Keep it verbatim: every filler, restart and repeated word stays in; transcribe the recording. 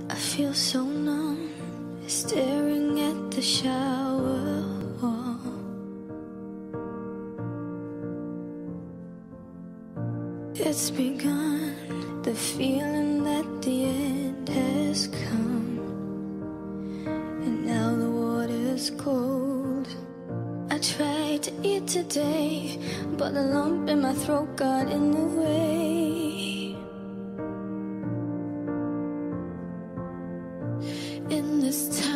I feel so numb, staring at the shower wall. It's begun, the feeling that the end has come, and now the water's cold. I tried to eat today, but the lump in my throat got in the way. In this time